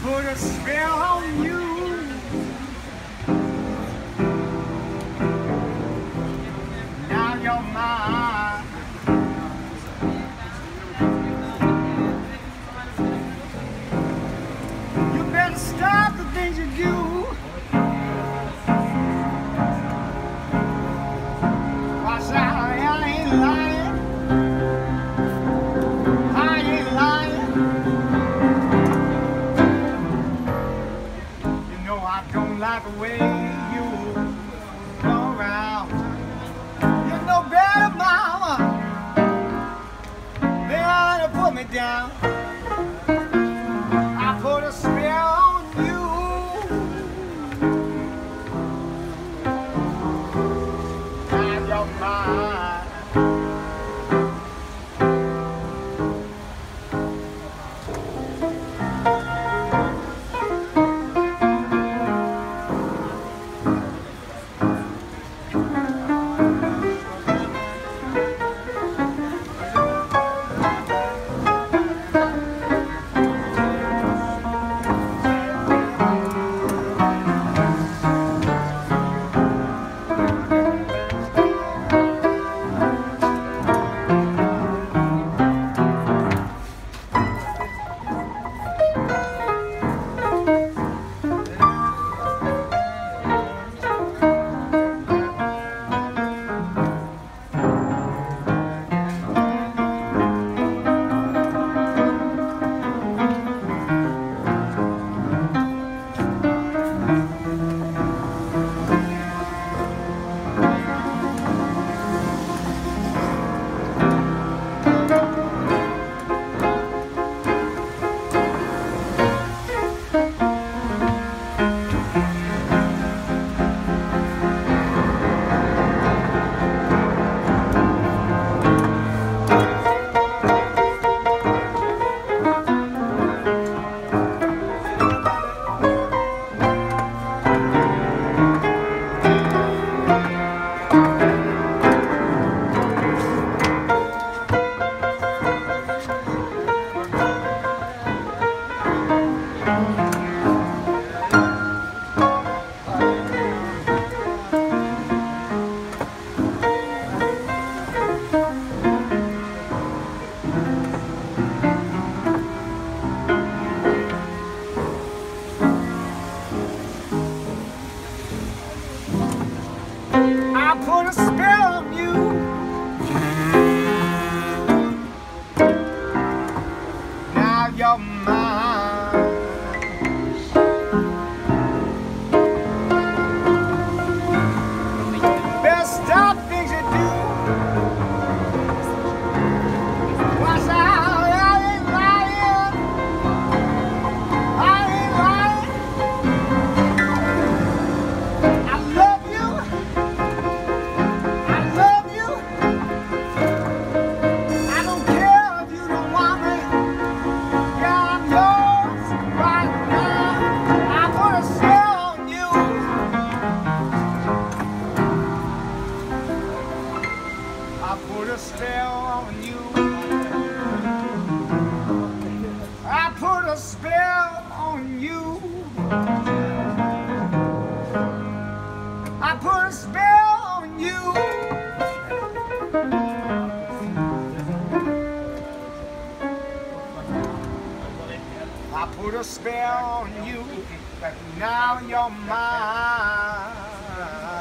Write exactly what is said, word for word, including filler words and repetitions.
put a spell on you. Now you're mine. You better stop the things you do. Watch out, I ain't lying. I ain't lying. You know I don't like the way you go around. You know better, mama. They ought to put me down. I put a spell on you. Now you're mine. I put a spell on you. Now you're mine. Best stop things you do. Watch out, I ain't lying. I ain't lying. I love you. I put a spell on you. I put a spell on you. I put a spell on you. I put a spell on you. Now you're mine.